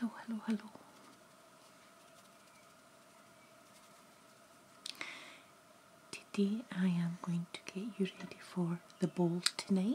Hello, hello, hello. Today I am going to get you ready for the ball tonight.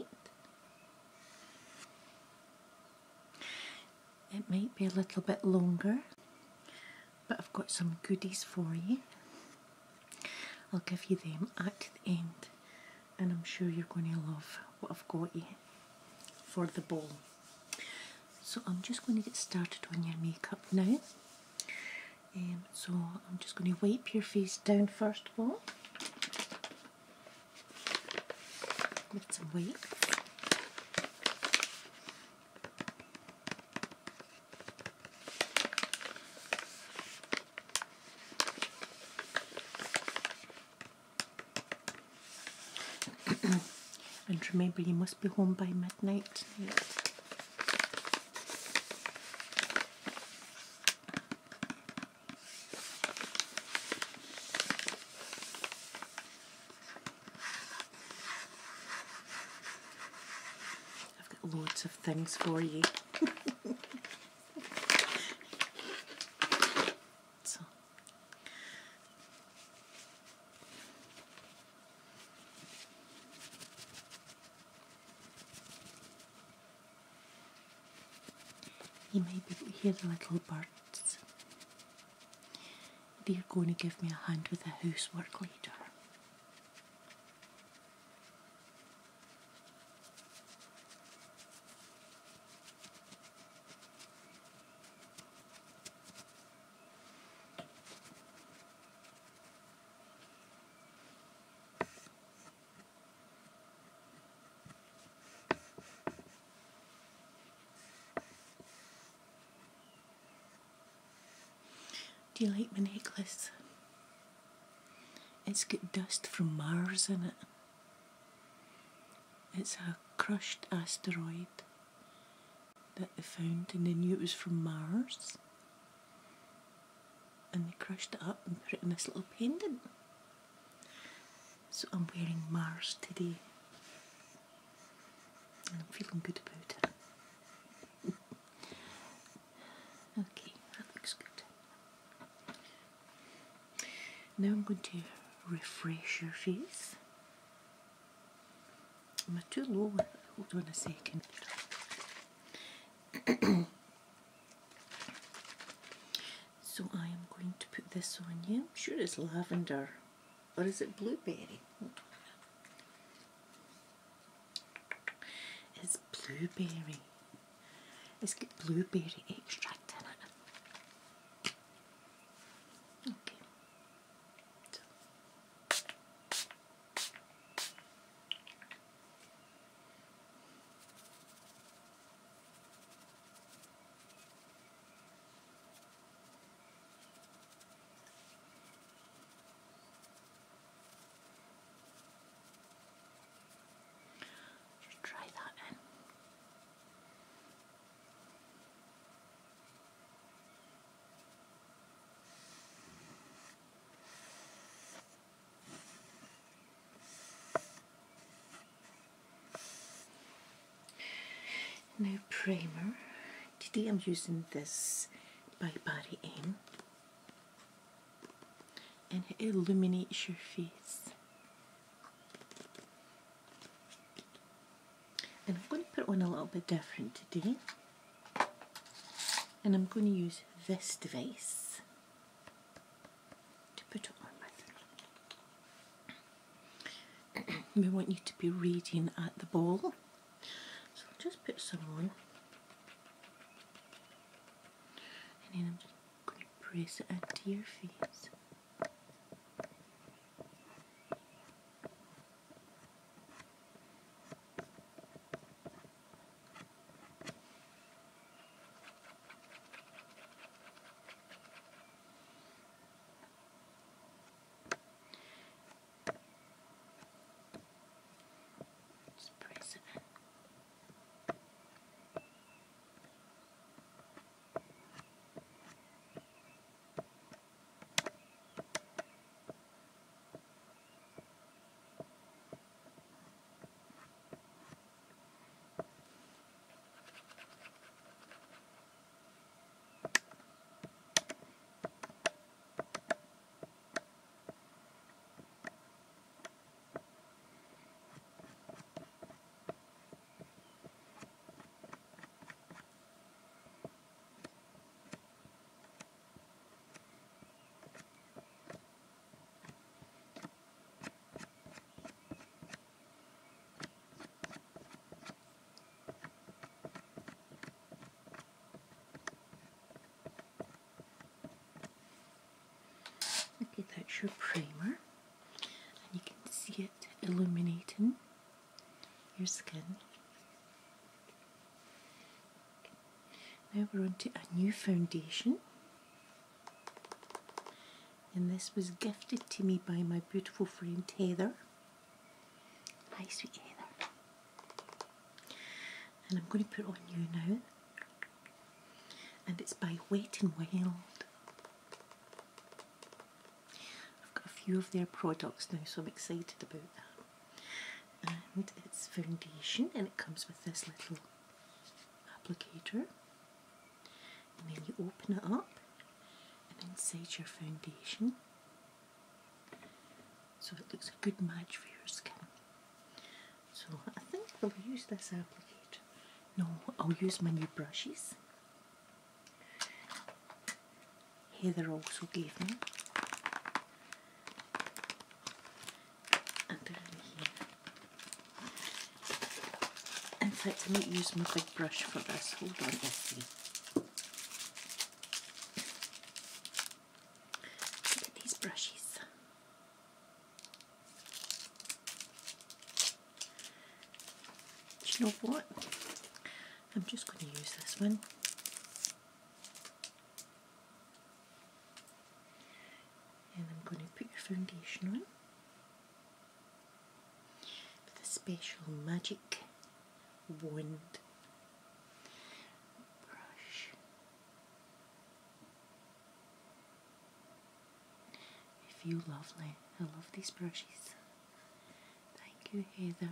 It might be a little bit longer, but I've got some goodies for you. I'll give you them at the end, and I'm sure you're going to love what I've got you for the ball. So I'm just going to get started on your makeup now. So I'm just going to wipe your face down first of all with some wipes. And remember, you must be home by midnight tonight. I've got loads of things for you. So. You might be able to hear the little birds. They're going to give me a hand with the housework later. Do you like my necklace? It's got dust from Mars in it. It's a crushed asteroid that they found, and they knew it was from Mars. And they crushed it up and put it in this little pendant. So I'm wearing Mars today. And I'm feeling good about it. Okay, that looks good. Now I'm going to refresh your face. Am I too low? Hold on a second. So I am going to put this on you. I'm sure it's lavender. Or is it blueberry? Hold on. It's blueberry. It's got blueberry extract in it. Okay. Try that in. Now primer. Today I'm using this by Barry M. And it illuminates your face. And I'm going to put it on a little bit different today. And I'm going to use this device to put it on with. We want you to be radiant at the ball. So I'll just put some on. And then I'm just going to press it into your face. your primer, and you can see it illuminating your skin. Now we're on to a new foundation, and this was gifted to me by my beautiful friend Heather. Hi sweet Heather. And I'm going to put on you now, and it's by Wet n Wild. I've got a few of their products now, so I'm excited about that. And it's foundation, and it comes with this little applicator, and then you open it up, and inside your foundation, so it looks a good match for your skin. So I think I'll use this applicator. No, I'll use my new brushes. Heather also gave me. And they're in here. In fact, I might use my big brush for this. Hold on, let's see. Look at these brushes. Do you know what? I'm just going to use this one. And I'm going to put your foundation on with a special magic wand brush. I feel lovely. I love these brushes. Thank you, Heather.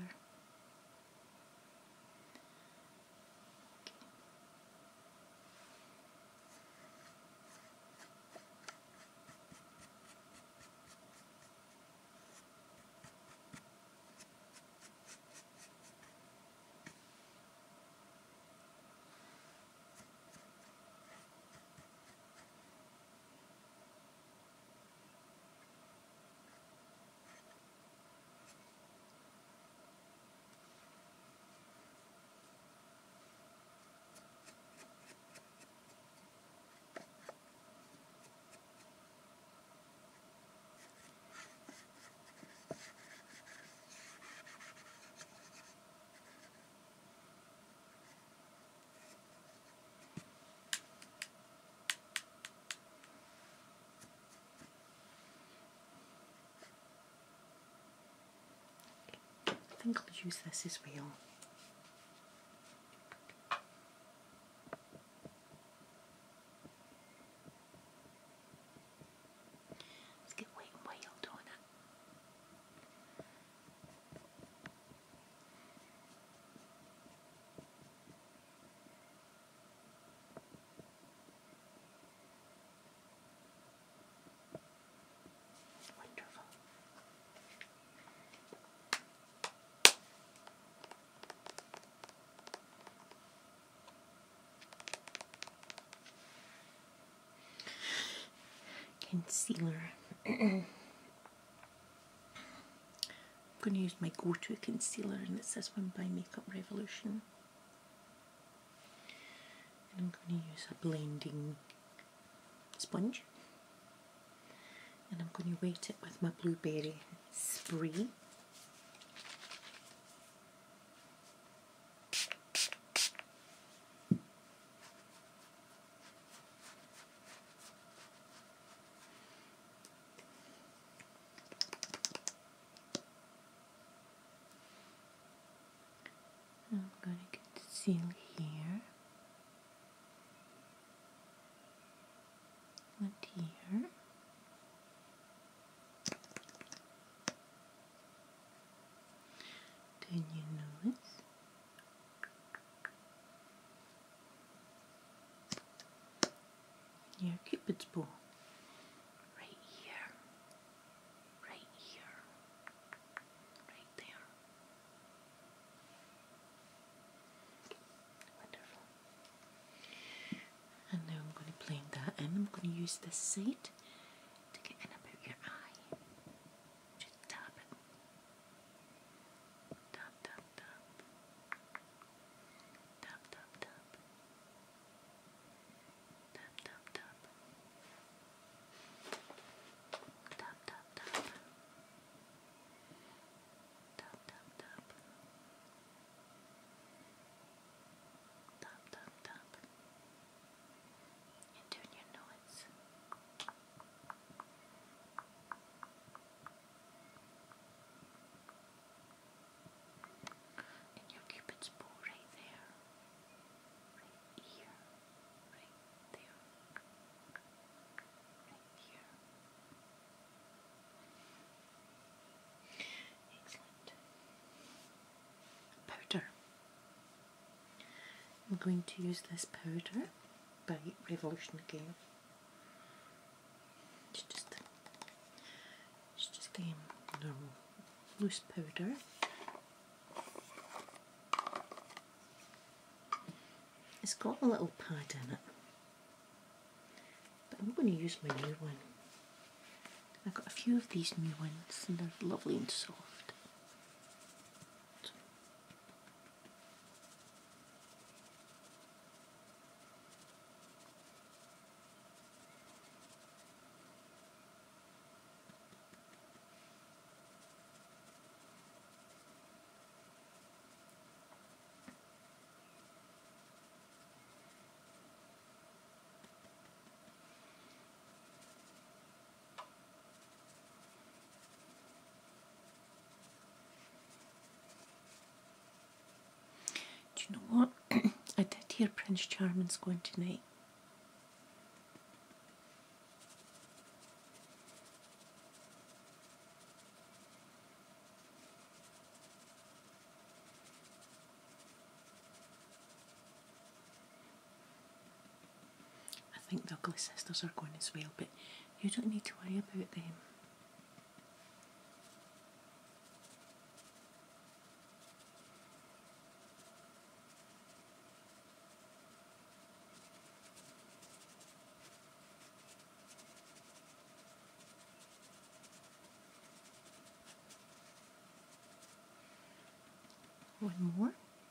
I think I'll use this as well. Let's get Wet n Wild on it. Wonderful. Concealer. I'm going to use my go-to concealer, and it's this one by Makeup Revolution. And I'm going to use a blending sponge, and I'm going to wet it with my blueberry spray. I'm going to conceal here and here. Down your nose. Your Cupid's bow. Right here. Right here. Right there. Wonderful. And now I'm going to blend that in. I'm going to use this side to get in about your eye. Just tap it. Tap, tap, tap. Tap, tap, tap. Tap, tap, tap. Tap, tap, going to use this powder by Revolution again. It's just normal loose powder. It's got a little pad in it, but I'm going to use my new one. I got a few of these new ones and they're lovely and soft. Do you know what? I did hear Prince Charming's going tonight. I think the Ugly Sisters are going as well, but you don't need to worry about them. One more.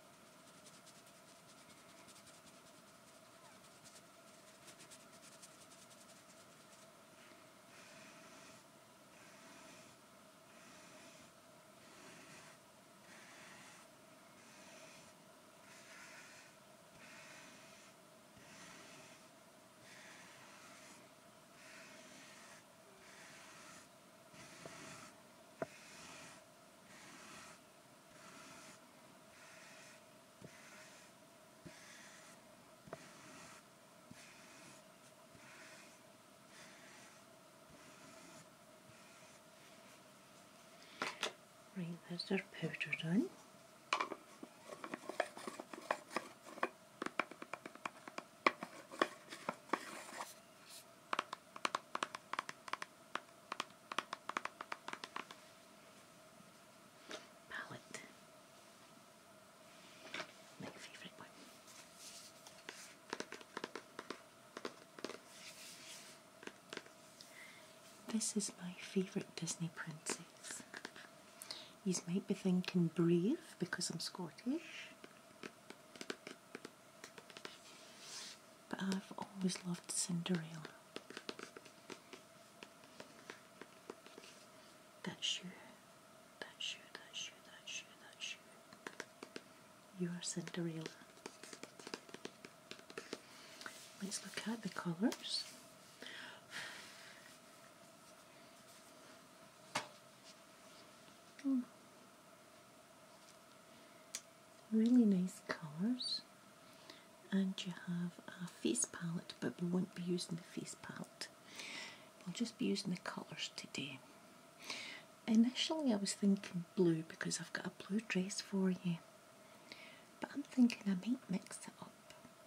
Right, there's our powder done. Palette. My favourite one. This is my favourite Disney princess. You might be thinking Brave because I'm Scottish, but I've always loved Cinderella. That shoe, that shoe, that shoe, that shoe, that shoe. You are Cinderella. Let's look at the colours. Really nice colours, and you have a face palette, but we won't be using the face palette. We'll just be using the colours today. Initially I was thinking blue because I've got a blue dress for you, but I'm thinking I might mix it up.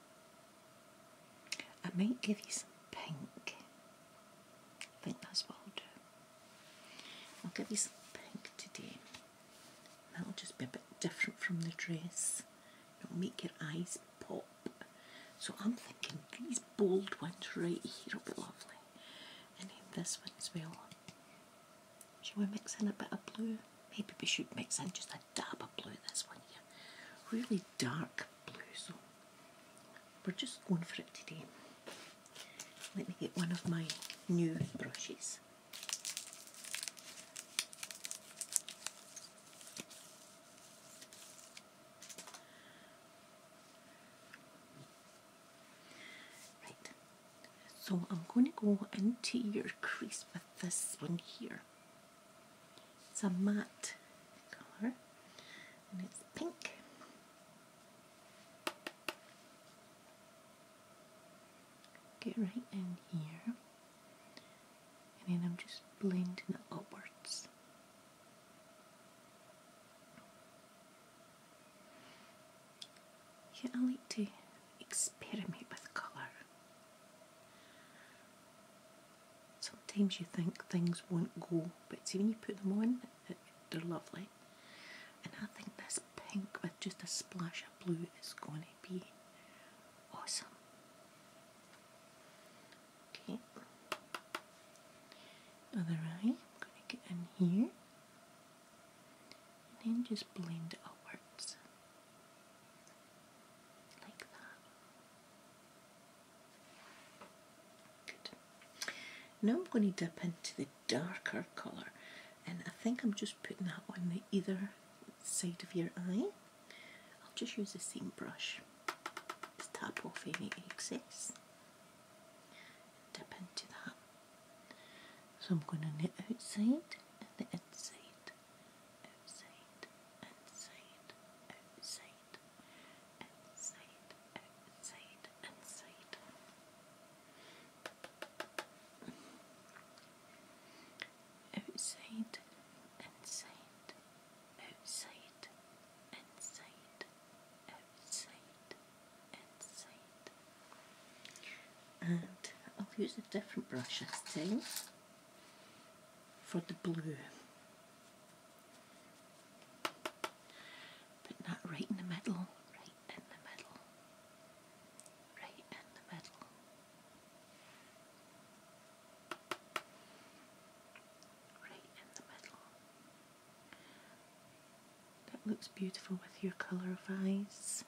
I might give you some pink. I think that's what I'll do. I'll give you some pink today. That'll just be a bit different from the dress. It'll make your eyes pop. So I'm thinking these bold ones right here will be lovely. And then this one as well. Shall we mix in a bit of blue? Maybe we should mix in just a dab of blue this one here. Really dark blue, so we're just going for it today. Let me get one of my new brushes. So I'm going to go into your crease with this one here. It's a matte colour and it's pink. Get right in here and then I'm just blending it upwards. Yeah, I like to experiment with colour. Sometimes you think things won't go, but see when you put them on, they're lovely. And I think this pink with just a splash of blue is going to be awesome. Okay, other eye, I'm going to get in here and then just blend it upwards like that. Good. Now I'm going to dip into the darker colour, and I think I'm just putting that on the either side of your eye. I'll just use the same brush. Just tap off any excess. Dip into that. So I'm going to knit outside and the inside, outside, inside, outside, inside, outside, inside. Outside, inside, outside, inside, outside, inside. And I'll use a different brush this time for the blue. Put that right in the middle, right in the middle, right in the middle. Right in the middle. That looks beautiful with your colour of eyes.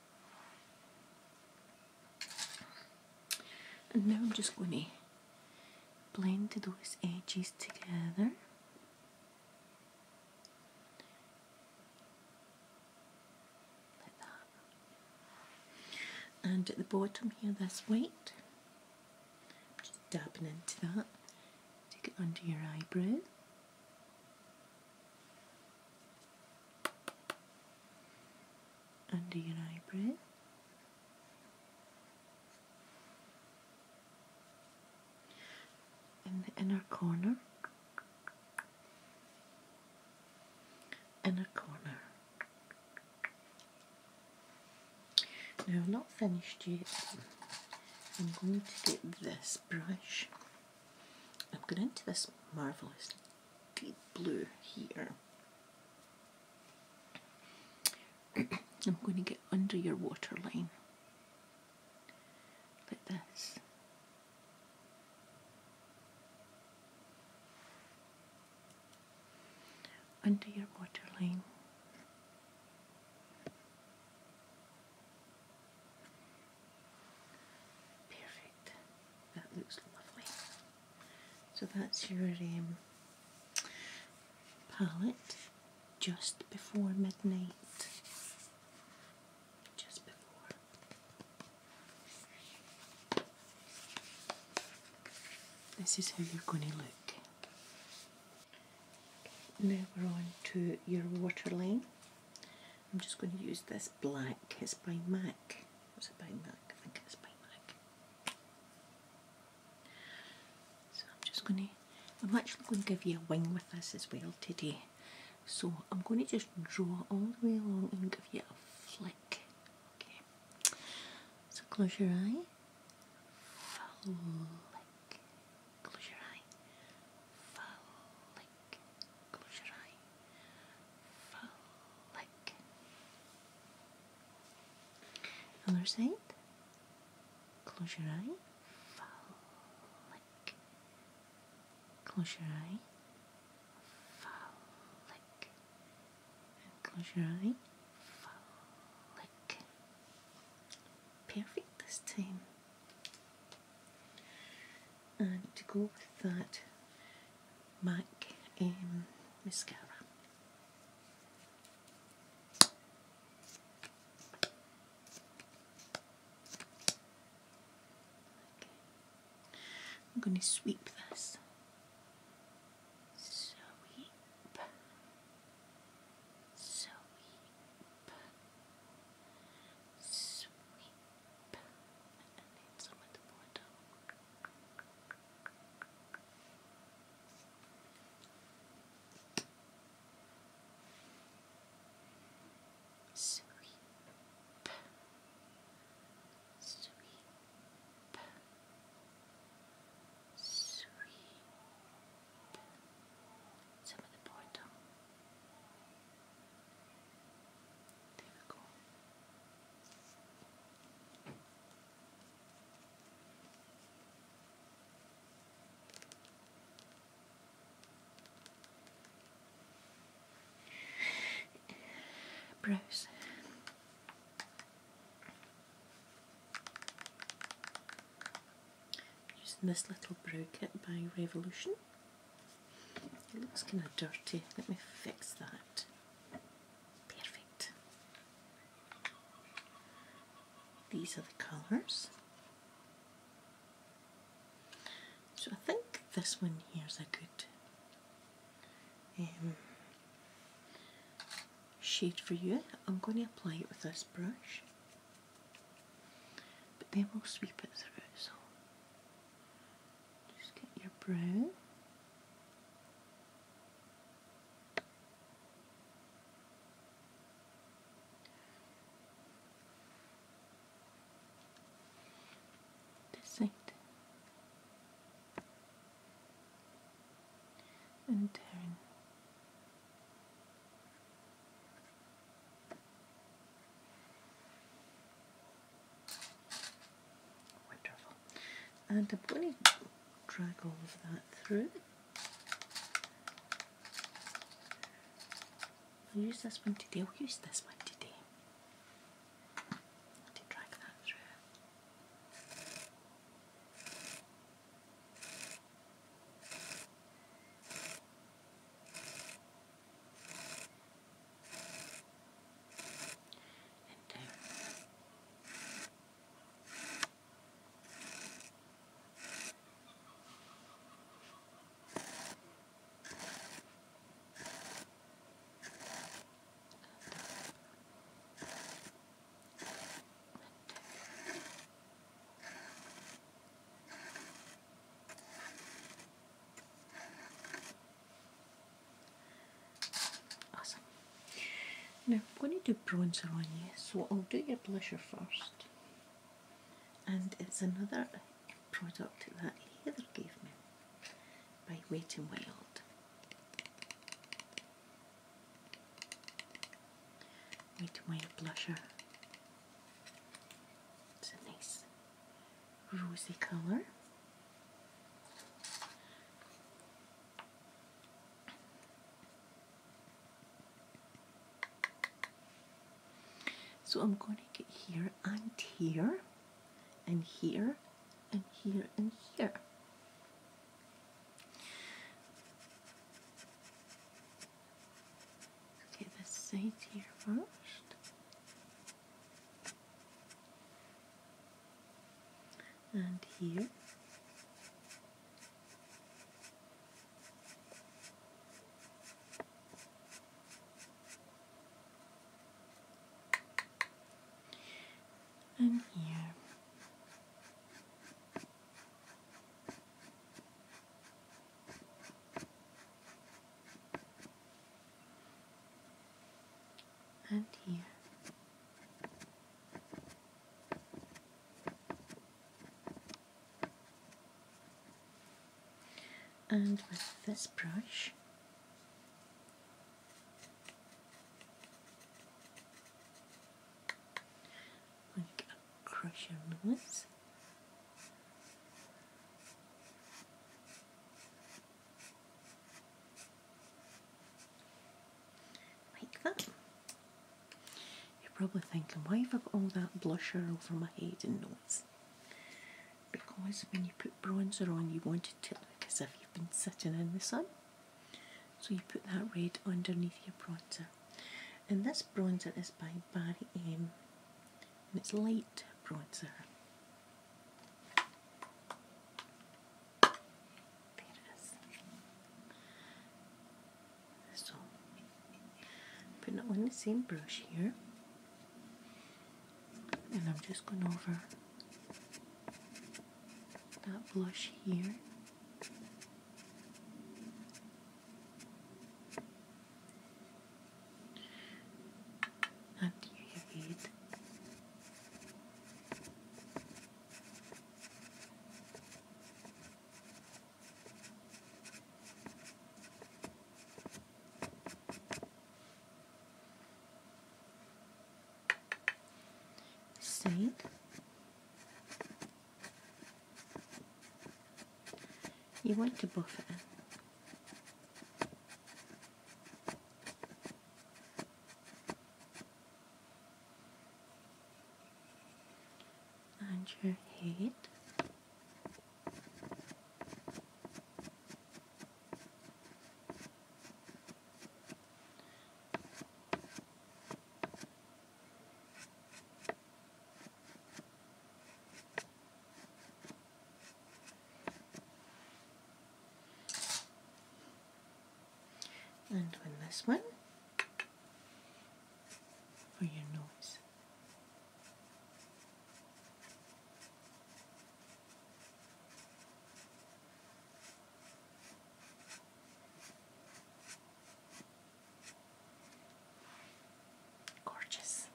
And now I'm just going to blend those edges together. Like that. And at the bottom here, this white, just dabbing into that. Take it under your eyebrow. Under your eyebrow. In the inner corner, inner corner. Now I'm not finished yet. I'm going to get this brush. I'm going into this marvellous deep blue here. I'm going to get under your waterline, like this. Under your waterline. Perfect. That looks lovely. So that's your palette just before midnight. Just before. This is how you're going to look. Now we're on to your waterline. I'm just going to use this black. It's by MAC. What's it by MAC? I think it's by MAC. So I'm actually going to give you a wing with this as well today. So I'm going to just draw all the way along and give you a flick. Okay. So close your eye. Flick. Close your eye. Flick. Close your eye. Flick. Other side. Close your eye. Flick. Close your eye. Flick. And close your eye. Flick. Perfect this time. And to go with that MAC mascara. Okay. I'm going to sweep this. Sweep. Sweep. Sweep. And then some at the bottom. Sweep. brows. Using this little brow kit by Revolution. It looks kind of dirty. Let me fix that. Perfect. These are the colours. So I think this one here is a good shade for you. I'm going to apply it with this brush, but then we'll sweep it through. So just get your brow. This side. And down. Wonderful. And I'm going to drag all of that through. I'll use this one today. I'll use this one today to drag that through. Now I'm going to do bronzer on you, so I'll do your blusher first. And it's another product that Heather gave me by Wet n Wild. Wet n Wild blusher. It's a nice rosy colour. So I'm going to get here and here, and here, and here, and here. Get this side here first. And here. And here. And here. And with this brush, I'm going to crush your nose. Like that. You're probably thinking, why have I got all that blusher over my head and nose? Because when you put bronzer on, you want it to look as if you've been sitting in the sun. So you put that red underneath your bronzer. And this bronzer is by Barry M. And it's light bronzer. There it is. So, putting it on the same brush here. And I'm just going over that blush here. And your red. Side. You want to buff it in. And on this one, for your nose. Gorgeous.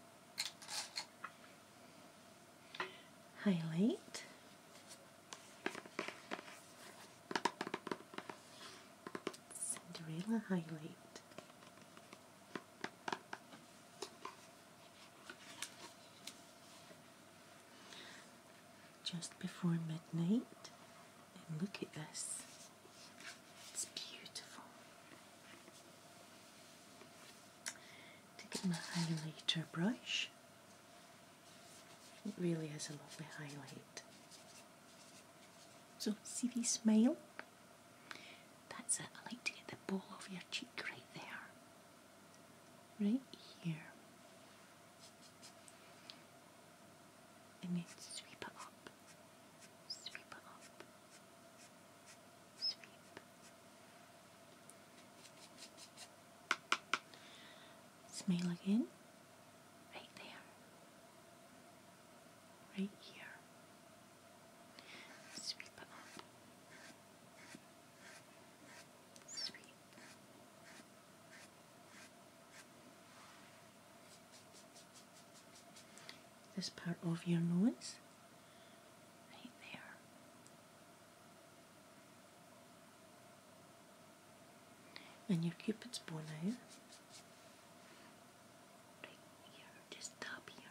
Highlight. Cinderella highlight. Just before midnight, and look at this. It's beautiful. Take my highlighter brush. It really is a lovely highlight. So, see if you smile. That's it. I like to get the ball of your cheek right there. Right here. And then sweep it up. Sweep it up. Sweep. Smile again. Right there. Right here. Sweep it up. Sweep. This part of your nose. Right there. And your cupid's bow now. Right here. Just tap here.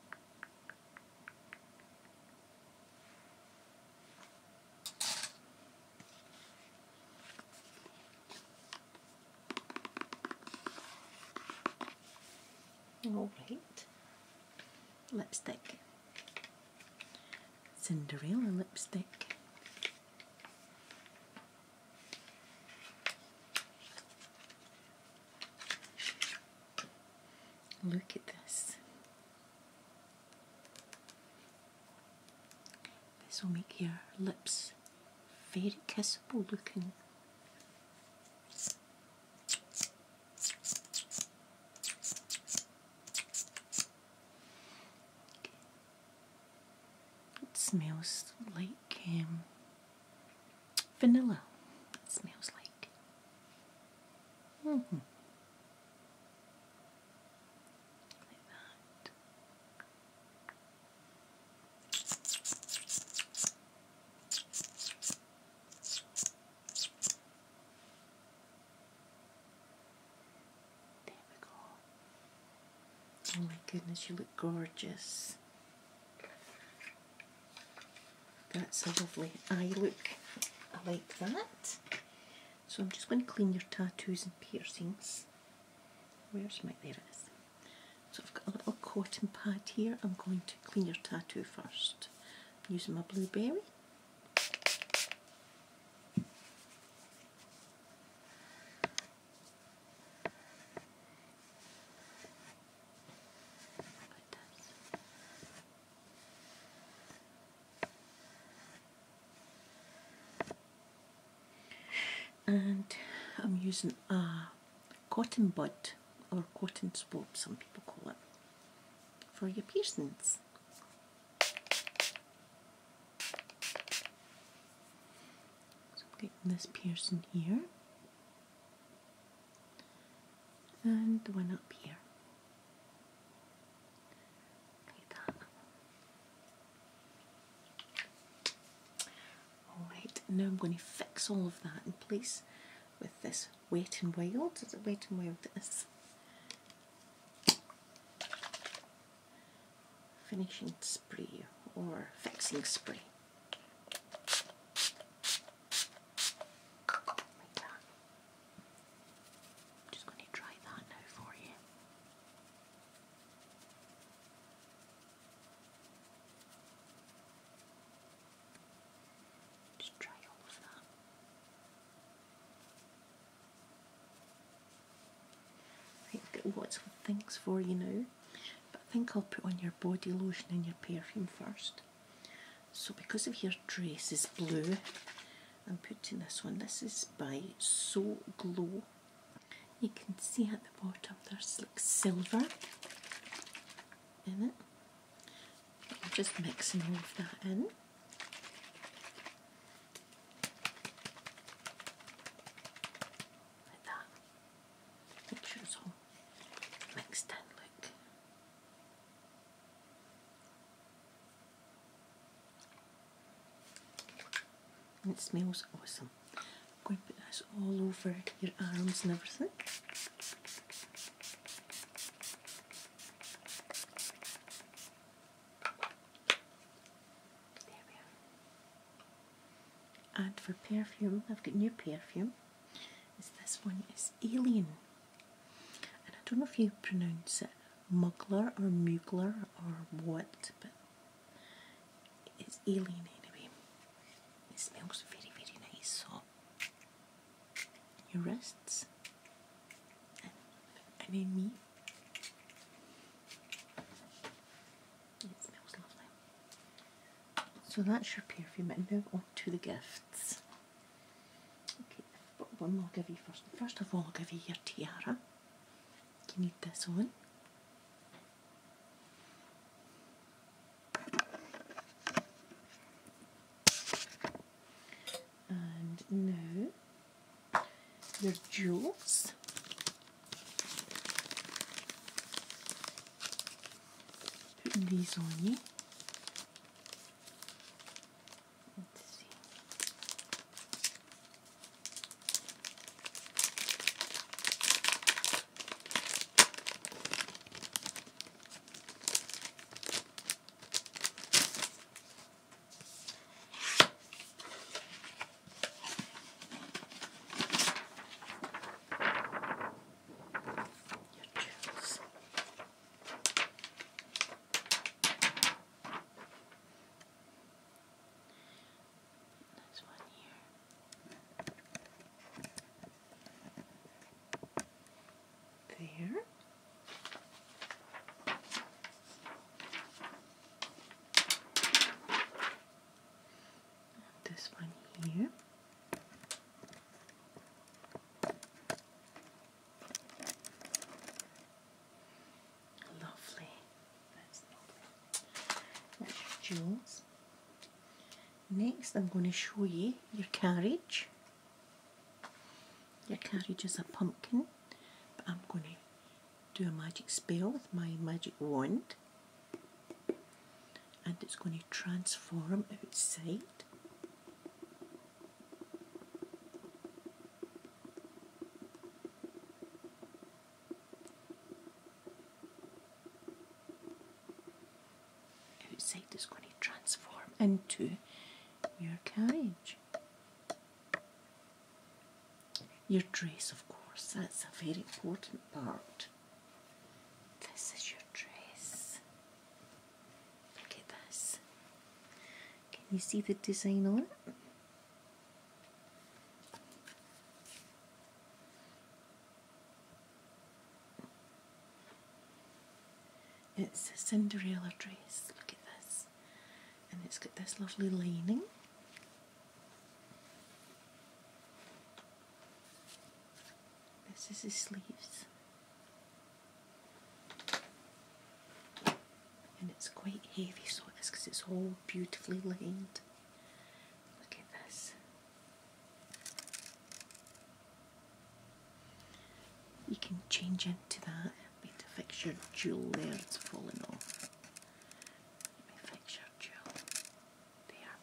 Alright, lipstick. Cinderella lipstick. Look at this. This will make your lips very kissable looking. Smells like vanilla. It smells like. Like that. There we go. Oh my goodness, you look gorgeous. That's a lovely eye look. I like that. So I'm just going to clean your tattoos and piercings. Where's my, there it is. So I've got a little cotton pad here. I'm going to clean your tattoo first. I'm using my blueberry. And I'm using a cotton bud, or cotton swab some people call it, for your piercings. So I'm getting this piercing here, and the one up here, like that. Alright, now I'm going to fix all of that in place with this Wet n Wild. Is it Wet n Wild? It is. Finishing spray or fixing spray. Like that. I'm just going to try that now for you. Just try all of that. I've got lots of things for you now, but I think I'll put on your body lotion and your perfume first. So because of your dress is blue, I'm putting this one. This is by So Glow. You can see at the bottom there's like silver in it. I'm just mixing all of that in. Like that. Make sure it's all mixed in, look. And it smells awesome. I'm going to put this all over your arms and everything. And for perfume, I've got new perfume. This one is Alien. And I don't know if you pronounce it Mugler or Mugler or what, but it's Alien anyway. It smells very, very nice. So, your wrists, and then me. It smells lovely. So that's your perfume, and now on to the gifts. Okay, but one I'll give you first. First of all, I'll give you your tiara. You need this on. And now your jewels. Putting these on you. Let's see. There. And this one here. Lovely. That's lovely. That's your jewels. Next, I'm going to show you your carriage. Your carriage is a pumpkin. I'm going to do a magic spell with my magic wand, and it's going to transform outside. Outside is going to transform into your carriage. Your dress, of course, that's a very important part. This is your dress. Look at this. Can you see the design on it? It's a Cinderella dress. Look at this. And it's got this lovely lining. This is the sleeves, and it's quite heavy, so it is, because it's all beautifully lined. Look at this. You can change into that. Wait to fix your jewel there, it's fallen off. Let me fix your jewel. There.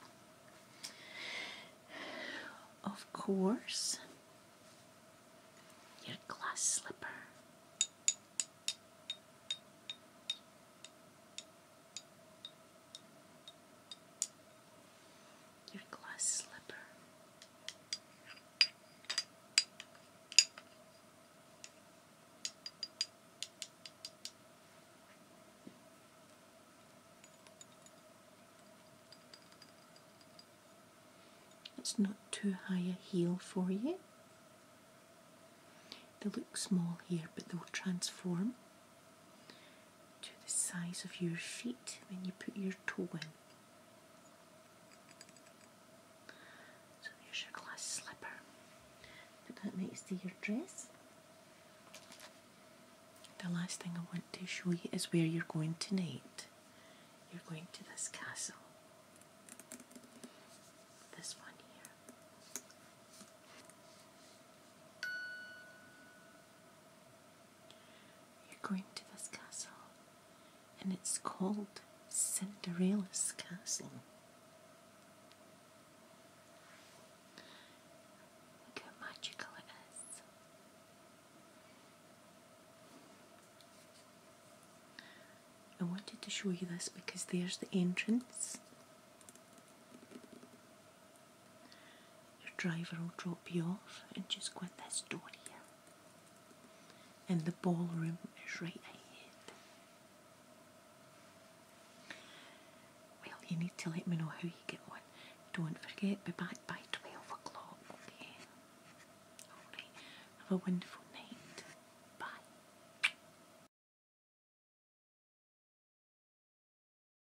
Of course, your glass slipper. Your glass slipper. It's not too high a heel for you. They look small here, but they'll transform to the size of your feet when you put your toe in. So there's your glass slipper. Put that next to your dress. the last thing I want to show you is where you're going tonight. You're going to this castle. This one here. You're going to this castle, and it's called Cinderella's Castle. Look how magical it is. I wanted to show you this because there's the entrance. Your driver will drop you off and just go at this door here. And the ballroom is right ahead. Well, you need to let me know how you get on. Don't forget, be back by 12 o'clock, okay? Alright, have a wonderful